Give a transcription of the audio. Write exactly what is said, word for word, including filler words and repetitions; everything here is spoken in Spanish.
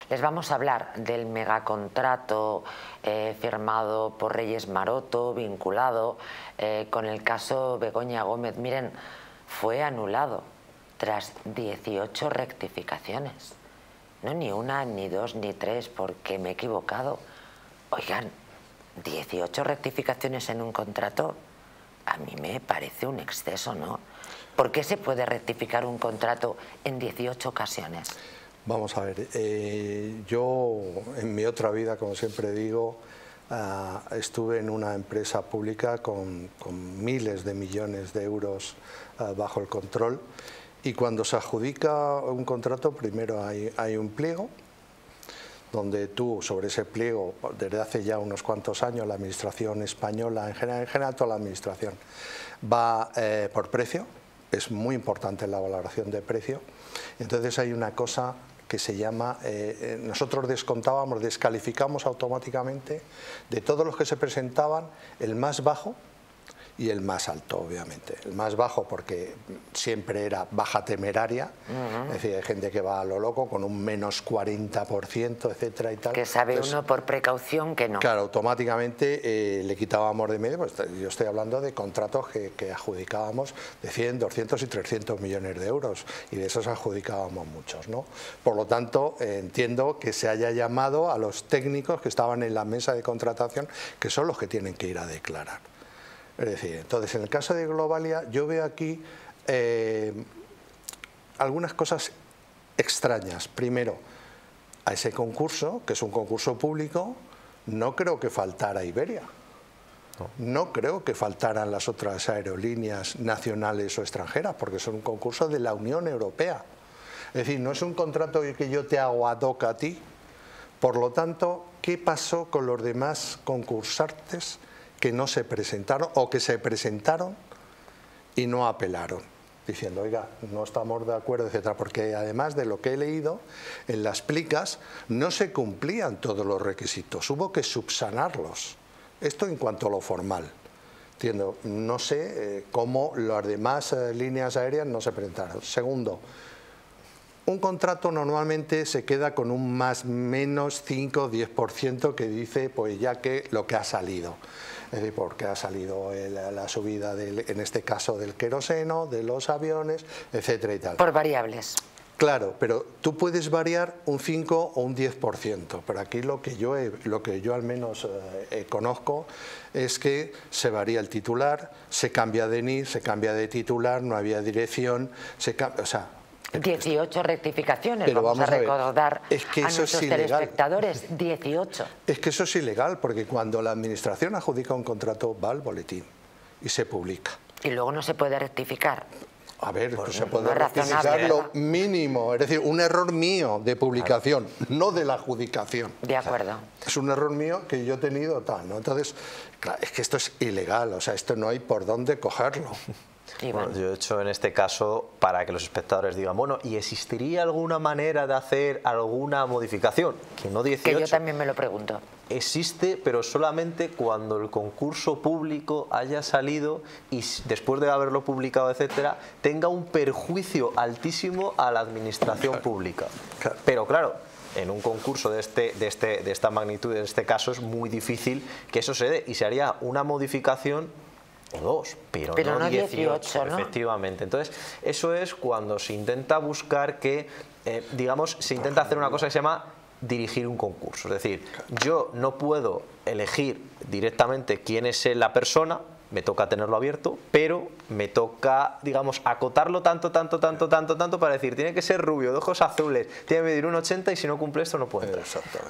Les vamos a hablar del megacontrato eh, firmado por Reyes Maroto, vinculado eh, con el caso Begoña Gómez. Miren, fue anulado tras dieciocho rectificaciones. No ni una, ni dos, ni tres, porque me he equivocado. Oigan, dieciocho rectificaciones en un contrato, a mí me parece un exceso, ¿no? ¿Por qué se puede rectificar un contrato en dieciocho ocasiones? Vamos a ver, eh, yo en mi otra vida, como siempre digo, uh, estuve en una empresa pública con, con miles de millones de euros uh, bajo el control, y cuando se adjudica un contrato, primero hay, hay un pliego, donde tú sobre ese pliego, desde hace ya unos cuantos años, la administración española, en general, en general toda la administración, va eh, por precio. Es muy importante la valoración de precio. Entonces hay una cosa que se llama, eh, nosotros descontábamos, descalificamos automáticamente de todos los que se presentaban el más bajo y el más alto, obviamente. El más bajo porque siempre era baja temeraria, uh-huh. Es decir, hay gente que va a lo loco con un menos cuarenta por ciento, etcétera y tal. Que sabe Entonces, uno por precaución que no. Claro, automáticamente eh, le quitábamos de medio, pues yo estoy hablando de contratos que, que adjudicábamos de cien, doscientos y trescientos millones de euros, y de esos adjudicábamos muchos, ¿no? Por lo tanto, eh, entiendo que se haya llamado a los técnicos que estaban en la mesa de contratación, que son los que tienen que ir a declarar. Es decir, entonces en el caso de Globalia yo veo aquí eh, algunas cosas extrañas. Primero, a ese concurso, que es un concurso público, no creo que faltara Iberia. No. No creo que faltaran las otras aerolíneas nacionales o extranjeras, porque son un concurso de la Unión Europea. Es decir, no es un contrato que yo te hago ad hoc a ti. Por lo tanto, ¿qué pasó con los demás concursantes que no se presentaron o que se presentaron y no apelaron, diciendo, oiga, no estamos de acuerdo, etcétera? Porque además de lo que he leído, en las plicas no se cumplían todos los requisitos, hubo que subsanarlos. Esto en cuanto a lo formal. Entiendo, no sé eh, cómo las demás eh, líneas aéreas no se presentaron. Segundo, un contrato normalmente se queda con un más menos cinco o diez por ciento que dice, pues ya que lo que ha salido. Es decir, porque ha salido el, la subida, del, en este caso, del queroseno, de los aviones, etcétera y tal. Por variables. Claro, pero tú puedes variar un cinco o un diez por ciento, pero aquí lo que yo, he, lo que yo al menos eh, conozco es que se varía el titular, se cambia de N I R, se cambia de titular, no había dirección, se cambia, o sea... dieciocho rectificaciones, pero vamos, vamos a recordar a, es que a eso nuestros es telespectadores, dieciocho. Es que eso es ilegal, porque cuando la administración adjudica un contrato va al boletín y se publica. Y luego no se puede rectificar. A ver, pues se puede no rectificar lo mínimo, es decir, un error mío de publicación, claro, no de la adjudicación. De acuerdo. Es un error mío que yo he tenido tal, ¿no? Entonces, claro, es que esto es ilegal, o sea, esto no hay por dónde cogerlo. Sí, bueno, yo he hecho en este caso para que los espectadores digan, bueno, ¿y existiría alguna manera de hacer alguna modificación? Que no dieciocho. Que yo también me lo pregunto. Existe, pero solamente cuando el concurso público haya salido y después de haberlo publicado, etcétera, tenga un perjuicio altísimo a la administración, claro, pública. Claro. Pero claro, en un concurso de, este, de, este, de esta magnitud, en este caso, es muy difícil que eso se dé y se haría una modificación o dos, pero, pero no, no dieciocho, dieciocho, ¿no? Efectivamente. Entonces, eso es cuando se intenta buscar que, eh, digamos, se intenta hacer una cosa que se llama dirigir un concurso. Es decir, yo no puedo elegir directamente quién es la persona, me toca tenerlo abierto, pero me toca, digamos, acotarlo tanto, tanto, tanto, tanto, tanto para decir, tiene que ser rubio, de ojos azules, tiene que medir un ochenta y si no cumple esto no puede entrar.